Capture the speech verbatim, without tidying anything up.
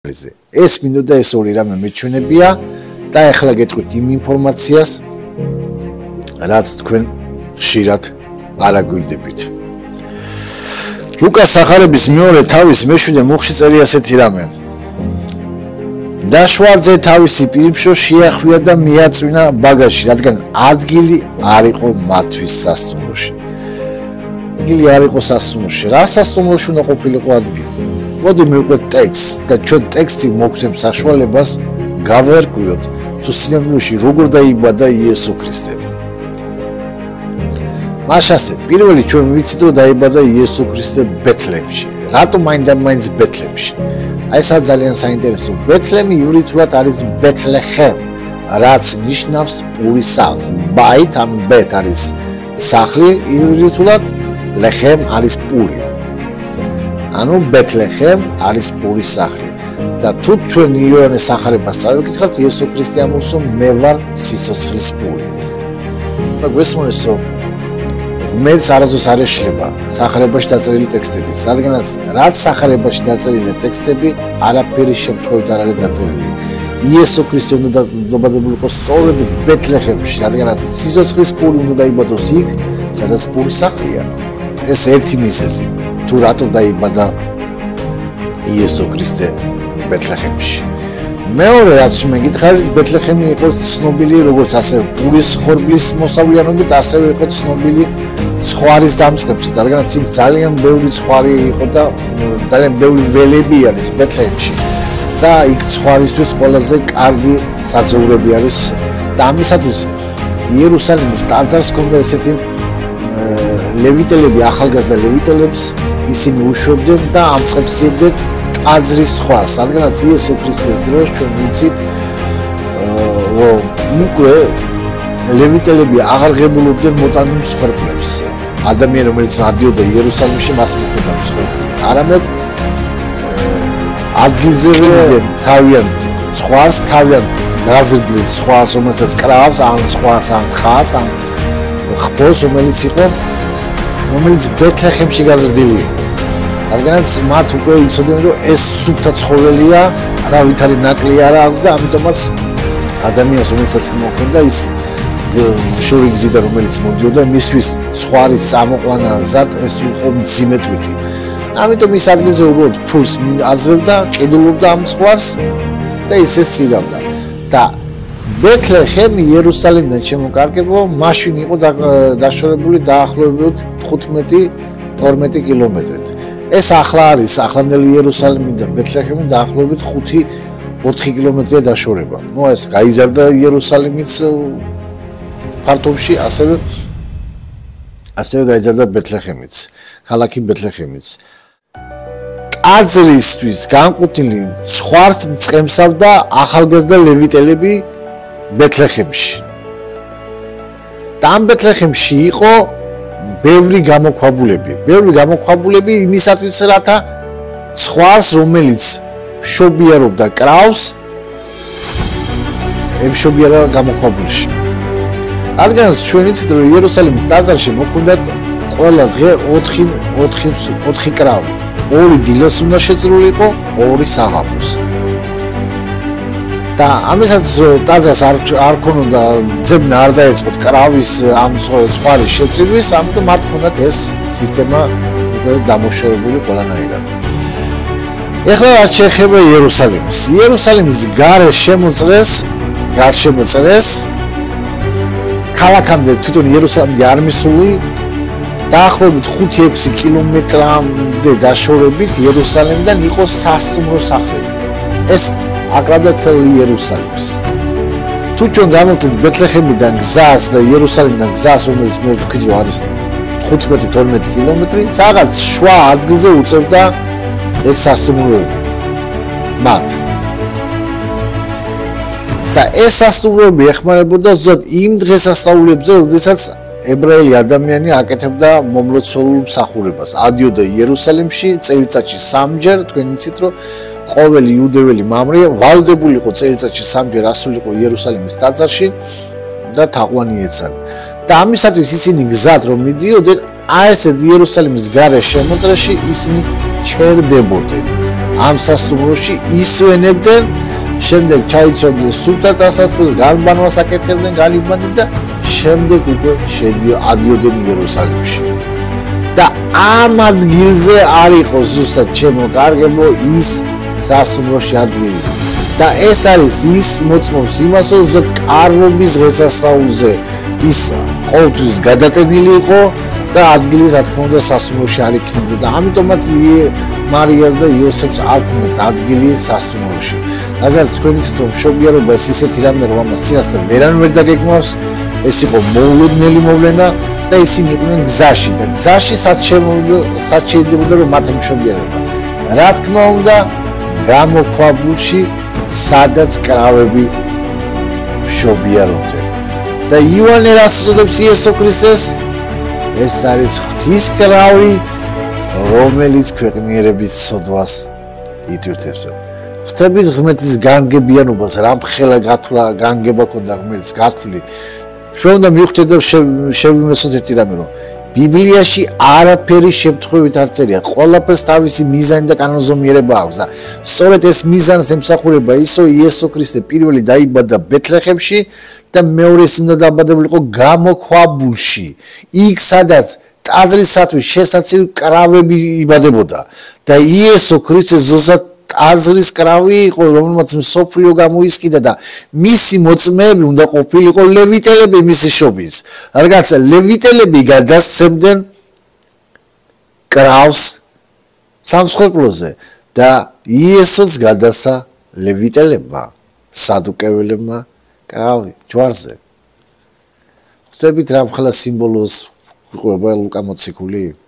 ეს მინდოდა ეს ორი რამე მეჩვენებია და ახლა გეტყვით იმ ინფორმაციას რაც თქვენ ხშირად არ აგვირდებით. ლუკას სახარების მეორე თავის მეშვიდე მუხში წერია ასეთი რამე. დაშვაძე თავისი პირმშო შეახვია და მიაწვინა ბაგაჟში, რადგან ადგილი არ იყო მათთვის სასტუმროში. ადგილი არ იყო სასტუმროში. რა სასტუმროში უნდა ყოფილიყო ადგილი? მოდი მივყვეთ ტექსტს და ჩვენ ტექსტი მოგცემ საშუალებას გავერკვიოთ თუ სინამდვილეში როგორ დაიბადა იესო ქრისტე. მაშასე პირველი ჩვენ ვიცით რომ დაიბადა იესო ქრისტე ბეთლემში. რატომ მაინდა-მაინც ბეთლემში? აი ეს ძალიან საინტერესო. ბეთლემი ივრითულად არის ბეთლეხემ, რაც ნიშნავს პურის სახლს. ბაით ან ბეთ არის სახლი ივრითულად, ლეხემ არის პური. ანუ ბეთლეხემ არის პურის სახლი და თუ ჩვენ იოანეს სახარებას წავიკითხავთ იესო ქრისტე ამბობს რომ მე ვარ სიცოცხლის პური. და გვესმის რომ ღმერთს არასდროს არ ეშლება სახარებაში დაწერილი ტექსტები, რადგანაც რაც სახარებაში დაწერილი ტექსტები არაფერი შემთხვევით არ არის დაწერილი. იესო ქრისტე უნდა დაბადებულიყო სწორედ ბეთლეხემში, რადგანაც სიცოცხლის პური უნდა დაიბადოს იქ, სადაც პურის სახლია. ეს ერთი მიზეზი. თუ რატო დაიბადა იესო ქრისტე ბეთლეხემში. მეორე რაც მეკითხარით, ბეთლეხემი იყო ცნობილი როგორც ასევე პურის ხორბლის მოსავლიანობით, ასევე იყო ცნობილი ცხვარის დამწყებშიც, რადგანაც იქ ძალიან ბევრი ცხვარი იყო და ძალიან ბევრი ველები არის ბეთლეხემში. და იქ ცხვარისთვის ყველაზე კარგი საძოვრები არის და ამისათვის იერუსალიმის ტაძარს ჰქონდა ესეთი ლევიტელები, ახალგაზრდა ლევიტელებს ისინი უშვებდნენ და ამწყებსიებდნენ ტაძრის ცხვარს, რადგანაც იესო ქრისტეს დროს ჩვენ ვიცით, რომ უკვე ლევიტელები აღარ ღებულობდნენ მოტანილ მსხვერპლებს. ადამიანი, რომელიც ადიოდა იერუსალიმში, მას მოხდა მსხვერპლი. არამედ ადგილზევე თავიანთ ცხვარს, თავიანთ გაზრდილ ცხვარს, რომელსაც კრავს, ან ცხვარს, ან ხას, ან ხბოს, რომელიც იყო რომელიც ბეთლეხემში გაზრდილი იყო. რადგანაც მათ უკვე იცოდნენ რომ ეს სუფთა ცხოველია, არავით არის ნაკლი არა აქვს და ამიტომაც ადამიანს რომელსაც მოქონდა ის შორი გზიდა რომელიც მოდიოდა მისთვის ცხვარის წამოყვანა გზად ეს იყო მძიმე თვითი. ამიტომ ის ადგილზე უბრალოდ ფულს აძლევდა, ყიდულობდა ამ ცხვარს და ისე სცილავდა. და ბეთლეხემი იერუსალიმიდან შემოკარგებო მაშინ იყო დაშორებული დაახლოებით თხუთმეტი თორმეტი კილომეტრით. ეს ახლა არის ახლანდელი იერუსალიმიდან ბეთლეხემი დაახლოებით ხუთი ოთხი კილომეტრია დაშორება. ნუ ეს გაიზარდა იერუსალიმის ფართობში, ასევე ასევე გაიზარდა ბეთლეხემიც, ქალაქი ბეთლეხემიც. ტაძრისთვის განკუთვნილი ცხვარს მწყემსავდა ახალგაზრდა ლევიტელები ბეთლეხემში. და ამ ბეთლეხემში იყო ბევრი გამოქვაბულები. ბევრი გამოქვაბულები იმისათვის, რათა ცხვარს, რომელიც შობიარობდა კრავს, ემშობიარა გამოქვაბულში. რადგანაც ჩვენ ვიცით, რომ იერუსალიმის ტაძარში მოქონდათ ყველა დღე ოთხი ოთხი ოთხი კრავი. ორი დილას უნდა შეწრულიყო, ორი საღამოს. და ამისაც ტაძარს არ არ ქონოდა ძებნა არ დაეწყოთ კრავის ამ ცხვარის შეწირვის, ამიტომ მათ ჰქონდათ ეს სისტემა უკვე დამუშავებული ყველანაირად. ეხლა რაც შეეხება იერუსალიმს. იერუსალიმის გარე შემოწრეს, გარშემოწრეს ქალაქამდე თვითონ იერუსალიმი არ მისული დაახლოებით ხუთი ექვსი კილომეტრამდე დაშორებით იერუსალიმიდან იყო სასტუმრო სახლები. ეს აკრავდა თელ იერუსალიმს. თუ ჩვენ გამოვხდით ბეთლეხემიდან გზას და იერუსალიმიდან გზას, რომელიც მე ვთქვით რომ არის თხუთმეტი თორმეტი კილომეტრი, რაღაც შუა ადგილზე უწევდა ეს სასტუმროები. მათ. და ეს სასტუმროები ეხმარებოდა ზოგადად იმ დღესასწაულებზე, როდესაც ებრაელი ადამიანი აკეთებდა მომლოცველურ მსახურებას. ადიოდა იერუსალიმში წელიწადში სამჯერ, თქვენ იცით რომ ყოველი იუდეველი მამრი ვალდებული იყო წელიწადში სამჯერ ასულიყო იერუსალიმის ტაძარში და თაყვანი ეცან. და ამისათვის ისინი გზად რომ მიდიოდნენ, აი ესე იერუსალიმის გარე შემოწრეში ისინი ჩერდებოდნენ. ამ სასტუმროში ისვენებდნენ, შემდეგ ჩაიცოდნენ სუფთა დასაწყისს, განბანვას აკეთებდნენ, განიბანდნენ და შემდეგ უკვე შედიოდნენ იერუსალიმში. და ამ ადგილზე არ იყო ზუსტად ჩემო კარგებო ის სასტუმროში ადგილი. და ეს არის ის მოწმობს იმას, რომ ზუსტად კარვობის დღესასწაულზე ის ყოველთვის გადატენილი იყო და ადგილი რა თქმა უნდა სასტუმროში არ იქნებოდა და ამიტომაც მარიას და იოსებს არ ქონდათ ადგილი სასტუმროში. მაგრამ თქვენ იცით რომ მშობიარობა ეს ისეთი რამე რომ ამას წინასწარ ვერან ვერ დაგეგმავს, ეს იყო მოულოდნელი მოვლენა და ისინი იყვნენ გზაში და გზაში სად შეიძლებოდა რომ მათ მშობიარობა. რა თქმა უნდა გამოქვაბულში სადაც კრავები მშობიარობდნენ. და იოანე რას უწოდებს იესო ქრისტეს? ეს არის ღვთისკრავი, რომელიც ქვეყნიერების სოდვას იტვირთებს. ღვთების ღმერთის განგებიანობას, რამხელა გათვლა განგება ქონდა ღმერთის გათვლი. ჩვენ უნდა მივხვდეთ და შევიმეცნოთ ერთი რამე, რომ ბიბლიაში არაფერი შემთხვევით არ წერია. ყველაფერს თავისი მიზანი და კანონზომიერება აქვს და სწორედ ეს მიზანს ემსახურება ის, რომ იესო ქრისტე პირველი დაიბადა ბეთლეხემში და მეორე უნდა დააბადებულიყო გამოქვაბულში. იქ სადაც ტაძრისათვის შესაძლებელი კრავები იბადებოდა და იესო ქრისტე ზუსტად ტაძრის კრავი იყო, რომელმაც მსოფლიო გამოისყიდა და მისი მოწმეები უნდა ყოფილიყო ლევიტელები მისი შობის. რადგან ლევიტელები გადასცემდნენ კრავს სამსხვერპლოზე და იესოს გადასცა ლევიტელებმა, სადუკეველებმა კრავი ჯვარზე. ხვდებით რა მხოლოდ სიმბოლოს ყვება ლუკა მოციქული?